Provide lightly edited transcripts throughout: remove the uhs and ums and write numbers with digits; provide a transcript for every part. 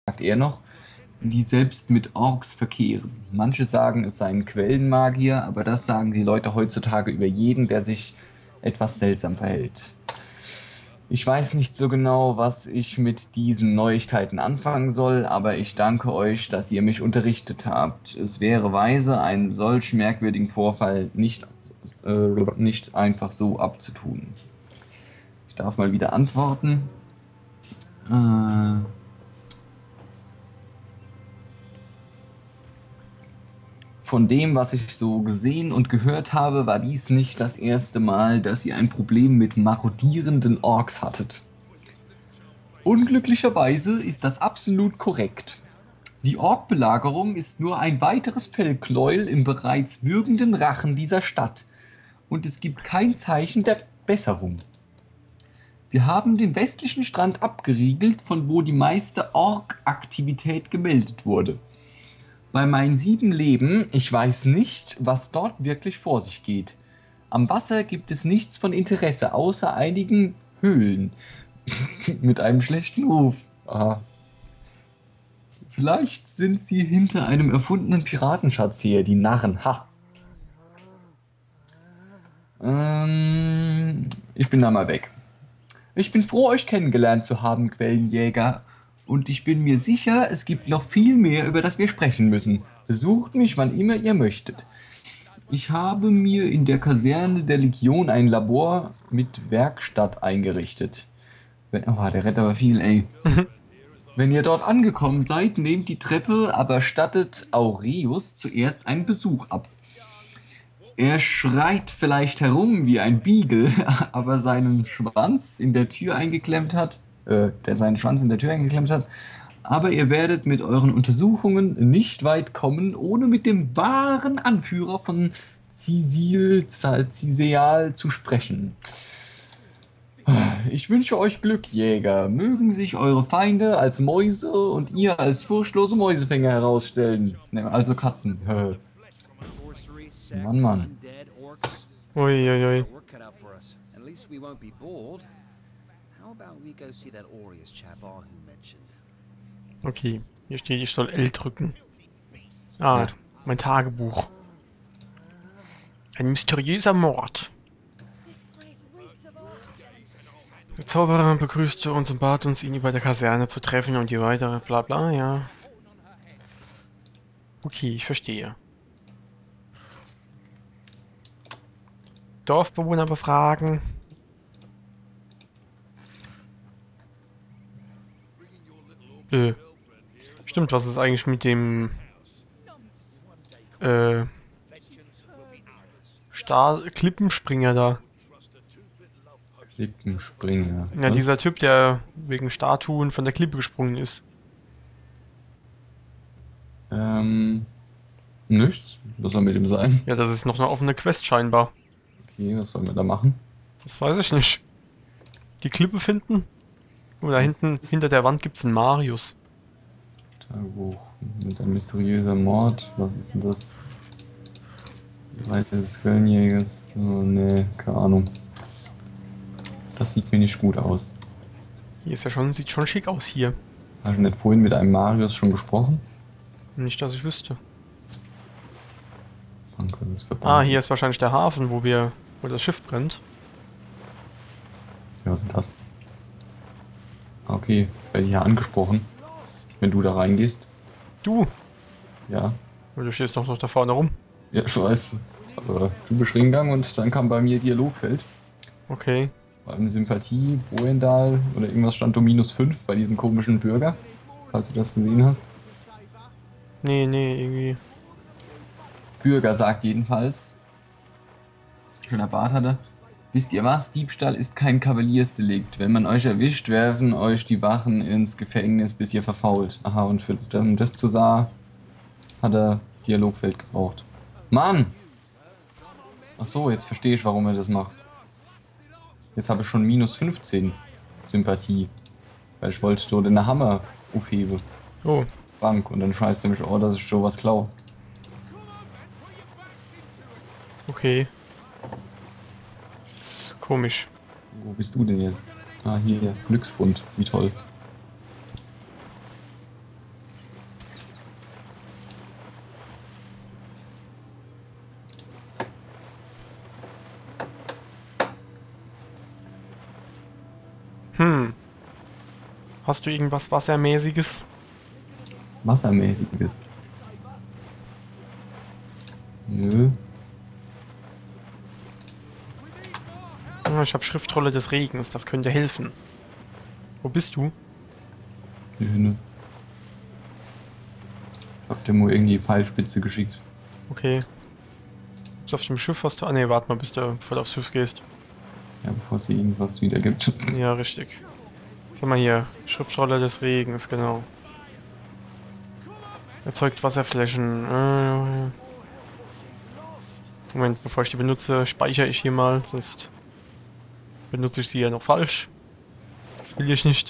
sagt er noch, die selbst mit Orks verkehren. Manche sagen, es seien Quellenmagier, aber das sagen die Leute heutzutage über jeden, der sich etwas seltsam verhält. Ich weiß nicht so genau, was ich mit diesen Neuigkeiten anfangen soll, aber ich danke euch, dass ihr mich unterrichtet habt. Es wäre weise, einen solch merkwürdigen Vorfall nicht einfach so abzutun. Ich darf mal wieder antworten. Äh, Von dem, was ich so gesehen und gehört habe, war dies nicht das erste Mal, dass ihr ein Problem mit marodierenden Orks hattet. Unglücklicherweise ist das absolut korrekt. Die Ork-Belagerung ist nur ein weiteres Fellknäuel im bereits würgenden Rachen dieser Stadt. Und es gibt kein Zeichen der Besserung. Wir haben den westlichen Strand abgeriegelt, von wo die meiste Ork-Aktivität gemeldet wurde. Bei meinen 7 Leben, ich weiß nicht, was dort wirklich vor sich geht. Am Wasser gibt es nichts von Interesse, außer einigen Höhlen mit einem schlechten Ruf. Aha. Vielleicht sind sie hinter einem erfundenen Piratenschatz her, die Narren. Ha. Ich bin da mal weg. Ich bin froh, euch kennengelernt zu haben, Quellenjäger. Und ich bin mir sicher, es gibt noch viel mehr, über das wir sprechen müssen. Besucht mich, wann immer ihr möchtet. Ich habe mir in der Kaserne der Legion ein Labor mit Werkstatt eingerichtet. Oh, der rettet aber viel, ey. Wenn ihr dort angekommen seid, nehmt die Treppe, aber stattet Aureus zuerst einen Besuch ab. Er schreit vielleicht herum wie ein Beagle, aber seinen Schwanz in der Tür eingeklemmt hat, der seinen Schwanz in der Tür eingeklemmt hat. Aber ihr werdet mit euren Untersuchungen nicht weit kommen, ohne mit dem wahren Anführer von Ciseal zu sprechen. Ich wünsche euch Glück, Jäger. Mögen sich eure Feinde als Mäuse und ihr als furchtlose Mäusefänger herausstellen. Ne, also Katzen. Mann, Mann. Uiuiui. Okay, hier steht, ich soll L drücken. Ah, mein Tagebuch. Ein mysteriöser Mord. Der Zauberer begrüßte uns und bat uns, ihn über der Kaserne zu treffen und die weitere bla bla, ja. Okay, ich verstehe. Dorfbewohner befragen. Stimmt, was ist eigentlich mit dem Klippenspringer da? Klippenspringer. Ja, dieser Typ, der wegen Statuen von der Klippe gesprungen ist. Nichts. Was soll mit dem sein? Ja, das ist noch eine offene Quest scheinbar. Okay, was sollen wir da machen? Das weiß ich nicht. Die Klippe finden? Oh, da hinten, hinter der Wand gibt's einen Marius. Tagebuch mit einem mysteriösen Mord. Was ist denn das? Reiter des Quellenjägers. Oh, nee, keine Ahnung. Das sieht mir nicht gut aus. Hier ist ja schon, sieht schon schick aus hier. Hast du nicht vorhin mit einem Marius schon gesprochen? Nicht, dass ich wüsste. Danke, das ist Ah, hier ist wahrscheinlich der Hafen, wo das Schiff brennt. Ja, was ist denn das? Okay, werde ich hier angesprochen. Wenn du da reingehst. Du! Ja. Du stehst doch noch da vorne rum. Ja, ich weiß. Aber du bist reingegangen und dann kam bei mir Dialogfeld. Okay. Beim Sympathie, Boendal oder irgendwas stand -5 bei diesem komischen Bürger. Falls du das gesehen hast. Nee, irgendwie. Bürger sagt jedenfalls. Schöner Bart hatte. Wisst ihr was? Diebstahl ist kein Kavaliersdelikt. Wenn man euch erwischt, werfen euch die Wachen ins Gefängnis, bis ihr verfault. Aha, und für das zu sagen, hat er Dialogfeld gebraucht. Mann! Ach so, jetzt verstehe ich, warum er das macht. Jetzt habe ich schon -15 Sympathie. Weil ich wollte dort in der Hammer aufheben. Oh. Bank. Und dann scheißt er mich, oh, dass ich sowas klau. Okay. Ist komisch. Wo bist du denn jetzt? Ah, hier, Glücksfund. Wie toll. Hast du irgendwas Wassermäßiges? Wassermäßiges. Nö. Ah, ich habe Schriftrolle des Regens, das könnte helfen. Wo bist du? Nö. Ich hab dir mal irgendwie Pfeilspitze geschickt. Okay. Bist auf dem Schiff, hast du... Ah ne, warte mal, bis du voll aufs Schiff gehst. Ja, bevor es hier irgendwas wieder gibt. Ja, richtig. Sag mal hier, Schriftrolle des Regens, genau. Erzeugt Wasserflächen. Moment, bevor ich die benutze, speichere ich hier mal, sonst benutze ich sie ja noch falsch. Das will ich nicht.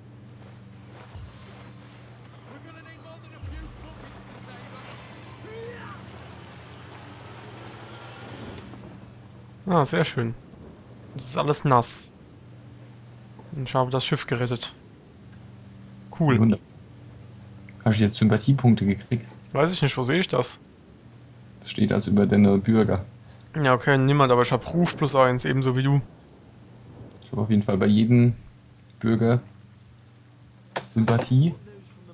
Ah, sehr schön. Das ist alles nass. Und ich habe das Schiff gerettet. Cool. Wunder. Hast du jetzt Sympathiepunkte gekriegt? Weiß ich nicht, wo sehe ich das? Das steht also über deine Bürger. Ja, okay, niemand, aber ich habe Ruf +1, ebenso wie du. Ich habe auf jeden Fall bei jedem Bürger Sympathie.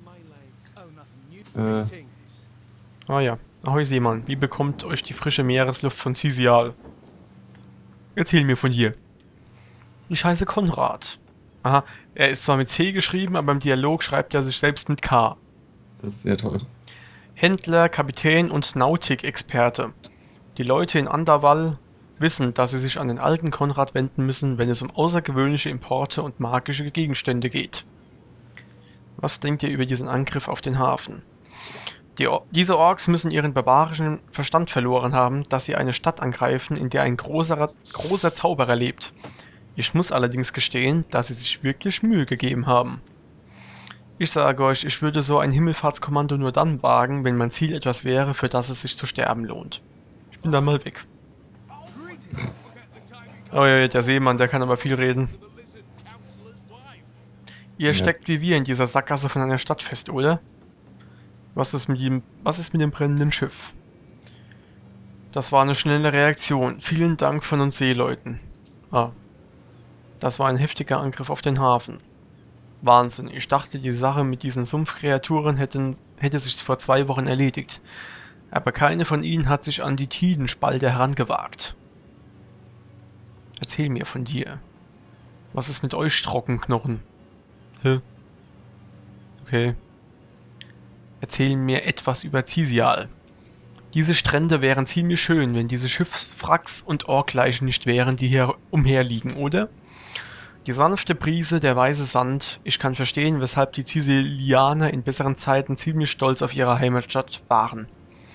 Ah ja. Ahoi Seemann, wie bekommt euch die frische Meeresluft von Cisial? Erzähl mir von dir. Ich heiße Konrad. Aha, er ist zwar mit C geschrieben, aber im Dialog schreibt er sich selbst mit K. Das ist sehr toll. Händler, Kapitän und Nautikexperte. Die Leute in Anderwall wissen, dass sie sich an den alten Konrad wenden müssen, wenn es um außergewöhnliche Importe und magische Gegenstände geht. Was denkt ihr über diesen Angriff auf den Hafen? Diese Orks müssen ihren barbarischen Verstand verloren haben, dass sie eine Stadt angreifen, in der ein großer Zauberer lebt. Ich muss allerdings gestehen, dass sie sich wirklich Mühe gegeben haben. Ich sage euch, ich würde so ein Himmelfahrtskommando nur dann wagen, wenn mein Ziel etwas wäre, für das es sich zu sterben lohnt. Ich bin dann mal weg. Oh ja, der Seemann, der kann aber viel reden. Ihr steckt wie wir in dieser Sackgasse von einer Stadt fest, oder? Was ist mit dem brennenden Schiff? Das war eine schnelle Reaktion. Vielen Dank von uns Seeleuten. Ah. Das war ein heftiger Angriff auf den Hafen. Wahnsinn, ich dachte, die Sache mit diesen Sumpfkreaturen hätte sich vor 2 Wochen erledigt. Aber keine von ihnen hat sich an die Tidenspalte herangewagt. Erzähl mir von dir. Was ist mit euch Trockenknochen? Hä? Okay. Erzähl mir etwas über Cisial. Diese Strände wären ziemlich schön, wenn diese Schiffswracks und Orkleichen nicht wären, die hier umherliegen, oder? Die sanfte Brise, der weiße Sand. Ich kann verstehen, weshalb die Cisilianer in besseren Zeiten ziemlich stolz auf ihre Heimatstadt waren.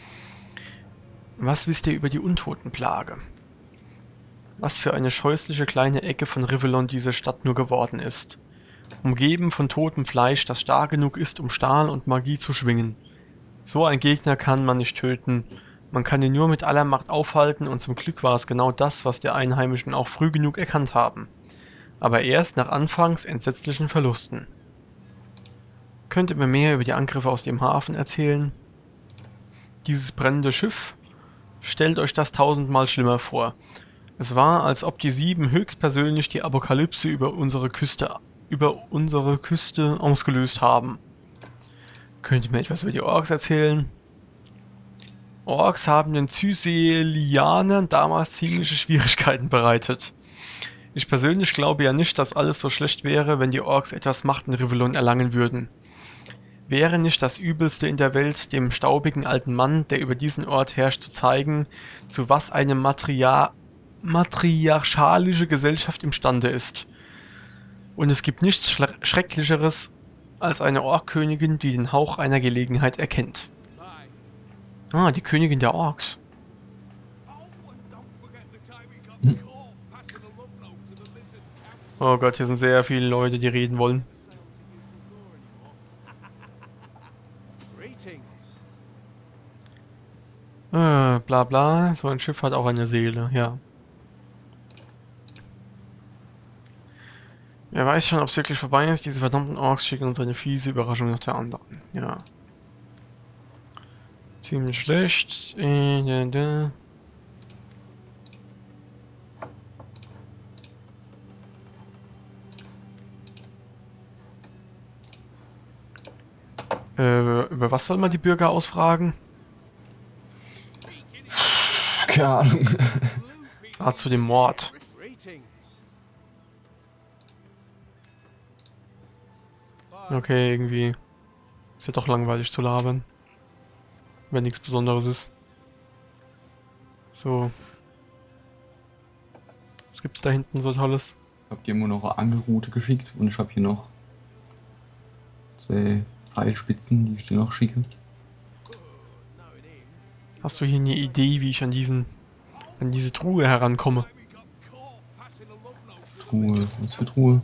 Was wisst ihr über die Untotenplage? Was für eine scheußliche kleine Ecke von Rivellon diese Stadt nur geworden ist. Umgeben von totem Fleisch, das stark genug ist, um Stahl und Magie zu schwingen. So ein Gegner kann man nicht töten. Man kann ihn nur mit aller Macht aufhalten und zum Glück war es genau das, was die Einheimischen auch früh genug erkannt haben. Aber erst nach anfangs entsetzlichen Verlusten. Könnt ihr mir mehr über die Angriffe aus dem Hafen erzählen? Dieses brennende Schiff? Stellt euch das 1000-mal schlimmer vor. Es war, als ob die Sieben höchstpersönlich die Apokalypse über unsere Küste ausgelöst haben. Könnt ihr mir etwas über die Orks erzählen? Orks haben den Cisilianern damals ziemliche Schwierigkeiten bereitet. Ich persönlich glaube ja nicht, dass alles so schlecht wäre, wenn die Orks etwas Macht in Rivellon erlangen würden. Wäre nicht das Übelste in der Welt, dem staubigen alten Mann, der über diesen Ort herrscht, zu zeigen, zu was eine matriarchalische Gesellschaft imstande ist. Und es gibt nichts Schrecklicheres als eine Orkkönigin, die den Hauch einer Gelegenheit erkennt. Ah, die Königin der Orks. Oh Gott, hier sind sehr viele Leute, die reden wollen. Bla bla, so ein Schiff hat auch eine Seele, ja. Wer weiß schon, ob es wirklich vorbei ist. Diese verdammten Orks schicken uns eine fiese Überraschung nach der anderen. Ja. Ziemlich schlecht. Über was soll man die Bürger ausfragen? Keine Ahnung. Ah, zu dem Mord. Okay, irgendwie ist ja doch langweilig zu labern. Wenn nichts Besonderes ist. So. Was gibt's da hinten so Tolles? Ich habe dir immer noch eine Angelrute geschickt und ich habe hier noch 2 Pfeilspitzen, die ich dir noch schicke. Hast du hier eine Idee, wie ich an diese Truhe herankomme? Truhe, was für Truhe?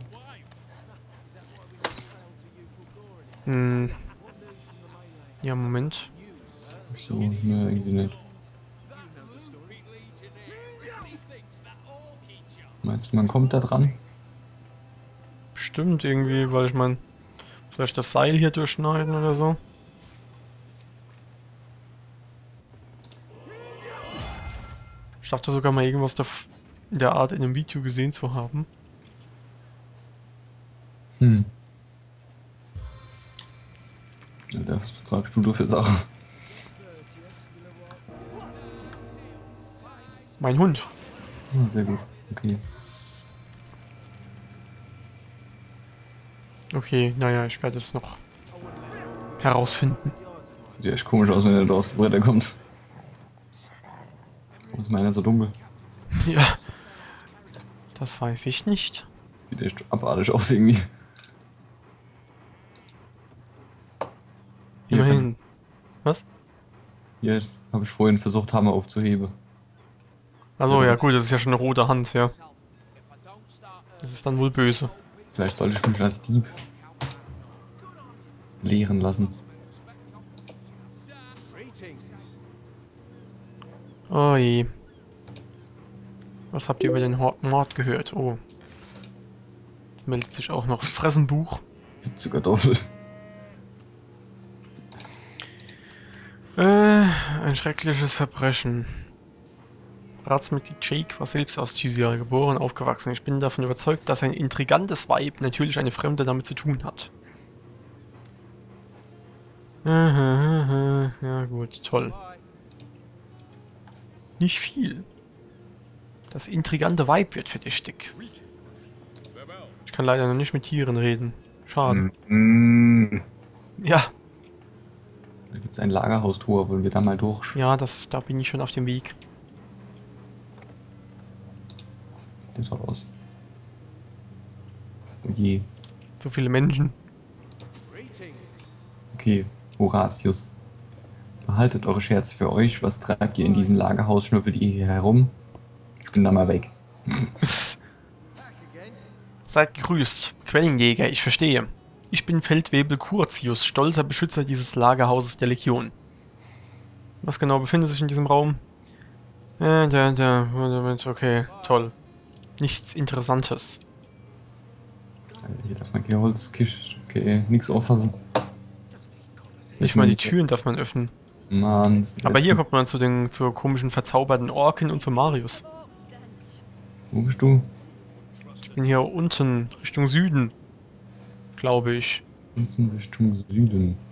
Hm. Ja, Moment. So, ne, irgendwie nicht. Meinst du, man kommt da dran? Bestimmt irgendwie, weil ich meine, soll ich das Seil hier durchschneiden oder so? Ich dachte sogar mal irgendwas in der Art in einem Video gesehen zu haben. Hm. Ja, das treibst du für Sachen. Mein Hund. Ah, sehr gut, okay. Okay, naja, ich werde es noch herausfinden. Sieht ja echt komisch aus, wenn er da aus dem Bretter kommt. Warum ist meiner so dunkel? Ja, das weiß ich nicht. Sieht echt abartig aus irgendwie. Hier, Immerhin. Was? hier habe ich vorhin versucht, Hammer aufzuheben. Also ja gut, das ist ja schon eine rote Hand, ja. Das ist dann wohl böse. Vielleicht sollte ich mich als Dieb lehren lassen. Oh je. Was habt ihr über den Mord gehört? Oh. Jetzt meldet sich auch noch Fressenbuch. Zu Kartoffel. Ein schreckliches Verbrechen. Ratsmitglied Jake war selbst aus Tysia geboren und aufgewachsen. Ich bin davon überzeugt, dass ein intrigantes Weib natürlich eine Fremde damit zu tun hat. Ja gut, toll. Nicht viel. Das intrigante Weib wird verdächtig. Ich kann leider noch nicht mit Tieren reden. Schade. Ja, Da gibt es ein Lagerhaustor, wollen wir da mal durch? ja, da bin ich schon auf dem Weg. Sieht doch aus. Oh je. So viele Menschen. Okay, Horatius. Behaltet eure Scherze für euch. Was treibt ihr in diesem Lagerhaus? Schnüffelt ihr hier herum? Ich bin da mal weg. Seid gegrüßt, Quellenjäger, ich verstehe. Ich bin Feldwebel Curtius, stolzer Beschützer dieses Lagerhauses der Legion. Was genau befindet sich in diesem Raum? Okay, toll. Nichts Interessantes. Hier darf man keine Holzkiste. Okay, nichts auffassen. Nicht mal die Türen darf man öffnen. Mann. Aber hier kommt man zur komischen verzauberten Orkin und zu Marius. Wo bist du? Ich bin hier unten, Richtung Süden. Glaube ich. Unten Richtung Süden.